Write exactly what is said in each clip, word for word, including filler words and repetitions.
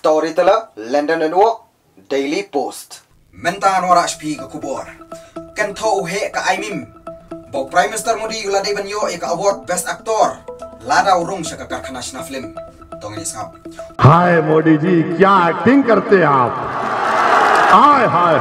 Storyteller, London and Walk, Daily Post. Menta nora shpi ka kubor. Kan thau he ka aimim. Bo Prime Minister Modi ula de banyo ek award Best Actor. Lada urung shaka karkhana shna film. Tong ni sap. हाय मोदी जी, क्या एक्टिंग करते हैं आप। हाय हाय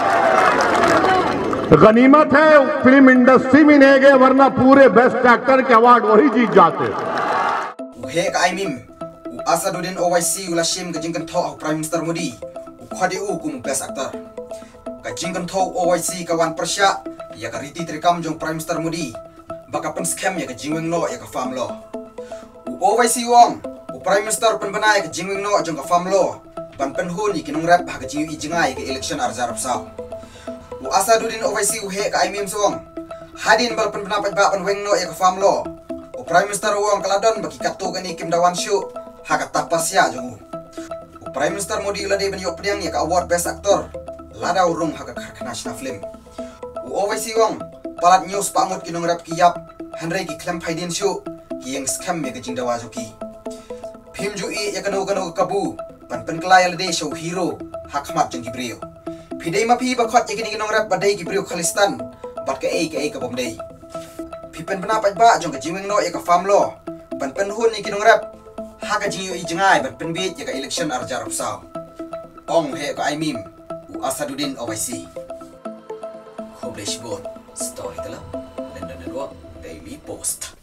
गनीमत है film industry में नहीं गए, वरना पूरे बेस्ट एक्टर के अवार्ड वही जीत जाते। He ka aimim. Asaduddin Owaisi ula shim ka jingkan thau Prime Minister Modi. Khadi u kum Best Actor. Ka jingkan thau Owaisi ka wan persya ya ka riti trikam jong Prime Minister Modi. Baka pen scam ya ka jingweng no ya ka fam lo. Owaisi wong Prime Minister pen banai ke jingwing no jong ka fam lo ban pen hun ni kinong rap ha ka jingi jingai ke election arjar sao u Asaduddin Owaisi u he ka aimim song hadin bal pen bana pa ban weng no ya ka fam lo u Prime Minister wong kaladon baki katu gani kim dawan shu ha ka tapasya jong u Prime Minister Modi la de ban yo priang ya ka award Best Actor lada urung ha ka karkhana shna film u Owaisi wong palat news pamut kinong rap ki yap hanrei ki klem phaidin shu yang scam me ka jingdawa joki Phim ju i yakano kano kabu pan pen klai alde show hero hakmat jeng gibreo phidei ma phi ba khot yakini kinong rap badai gibreo khalistan bat ka ei ka ei ka bomdei phi pen bana pat ba jong ka jingweng no ya ka fam lo pan pen hun ni kinong rap ha ka jingi i jengai ban pen bit ya ka election arjar sao ong he ka aimim u Asaduddin Owaisi khoble shibot Storyteller London and Walk Daily Post.